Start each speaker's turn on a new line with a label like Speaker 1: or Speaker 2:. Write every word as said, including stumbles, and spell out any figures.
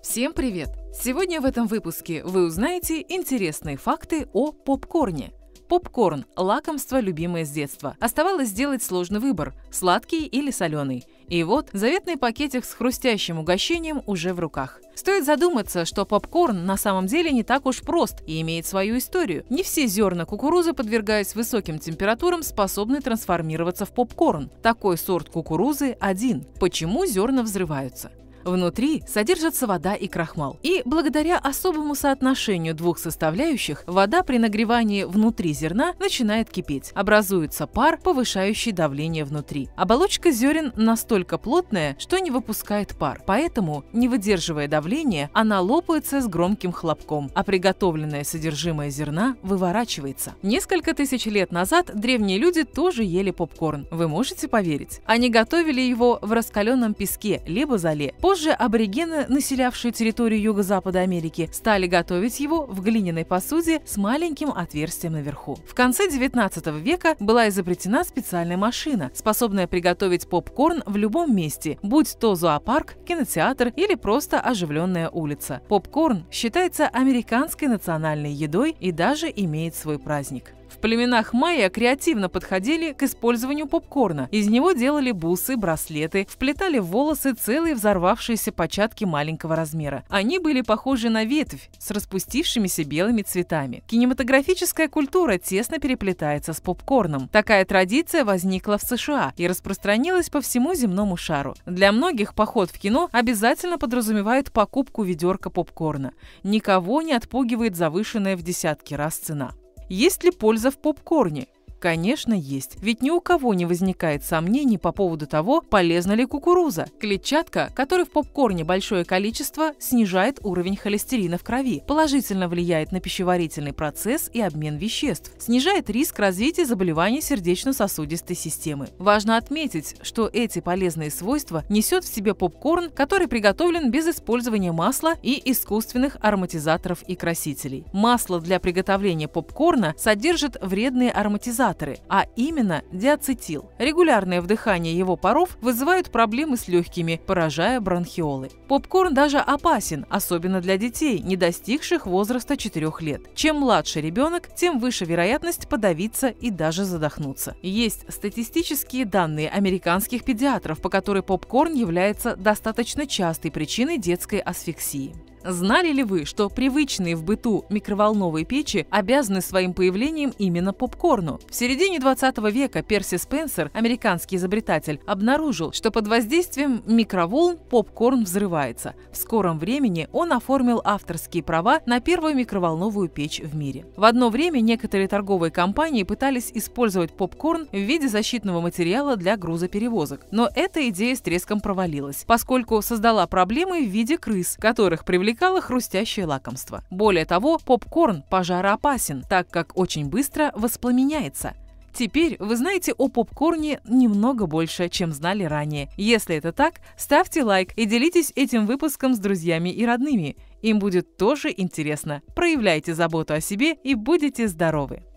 Speaker 1: Всем привет! Сегодня в этом выпуске вы узнаете интересные факты о попкорне. Попкорн – лакомство, любимое с детства. Оставалось сделать сложный выбор – сладкий или соленый. И вот заветный пакетик с хрустящим угощением уже в руках. Стоит задуматься, что попкорн на самом деле не так уж прост и имеет свою историю. Не все зерна кукурузы, подвергаясь высоким температурам, способны трансформироваться в попкорн. Такой сорт кукурузы один. Почему зерна взрываются? Внутри содержатся вода и крахмал. И благодаря особому соотношению двух составляющих, вода при нагревании внутри зерна начинает кипеть. Образуется пар, повышающий давление внутри. Оболочка зерен настолько плотная, что не выпускает пар. Поэтому, не выдерживая давления, она лопается с громким хлопком, а приготовленное содержимое зерна выворачивается. Несколько тысяч лет назад древние люди тоже ели попкорн. Вы можете поверить? Они готовили его в раскаленном песке, либо золе. Позже аборигены, населявшие территорию Юго-Запада Америки, стали готовить его в глиняной посуде с маленьким отверстием наверху. В конце девятнадцатого века была изобретена специальная машина, способная приготовить попкорн в любом месте, будь то зоопарк, кинотеатр или просто оживленная улица. Попкорн считается американской национальной едой и даже имеет свой праздник. В племенах майя креативно подходили к использованию попкорна. Из него делали бусы, браслеты, вплетали в волосы целые взорвавшиеся початки маленького размера. Они были похожи на ветвь с распустившимися белыми цветами. Кинематографическая культура тесно переплетается с попкорном. Такая традиция возникла в США и распространилась по всему земному шару. Для многих поход в кино обязательно подразумевает покупку ведерка попкорна. Никого не отпугивает завышенная в десятки раз цена. Есть ли польза в попкорне? Конечно, есть. Ведь ни у кого не возникает сомнений по поводу того, полезна ли кукуруза. Клетчатка, которой в попкорне большое количество, снижает уровень холестерина в крови, положительно влияет на пищеварительный процесс и обмен веществ, снижает риск развития заболеваний сердечно-сосудистой системы. Важно отметить, что эти полезные свойства несет в себе попкорн, который приготовлен без использования масла и искусственных ароматизаторов и красителей. Масло для приготовления попкорна содержит вредные ароматизаторы, а именно диацетил. Регулярное вдыхание его паров вызывают проблемы с легкими, поражая бронхиолы. Попкорн даже опасен, особенно для детей, не достигших возраста четырёх лет. Чем младше ребенок, тем выше вероятность подавиться и даже задохнуться. Есть статистические данные американских педиатров, по которым попкорн является достаточно частой причиной детской асфиксии. Знали ли вы, что привычные в быту микроволновые печи обязаны своим появлением именно попкорну? В середине двадцатого века Перси Спенсер, американский изобретатель, обнаружил, что под воздействием микроволн попкорн взрывается. В скором времени он оформил авторские права на первую микроволновую печь в мире. В одно время некоторые торговые компании пытались использовать попкорн в виде защитного материала для грузоперевозок, но эта идея с треском провалилась, поскольку создала проблемы в виде крыс, которых привлекали привлекало хрустящее лакомство. Более того, попкорн пожароопасен, так как очень быстро воспламеняется. Теперь вы знаете о попкорне немного больше, чем знали ранее. Если это так, ставьте лайк и делитесь этим выпуском с друзьями и родными. Им будет тоже интересно. Проявляйте заботу о себе и будете здоровы!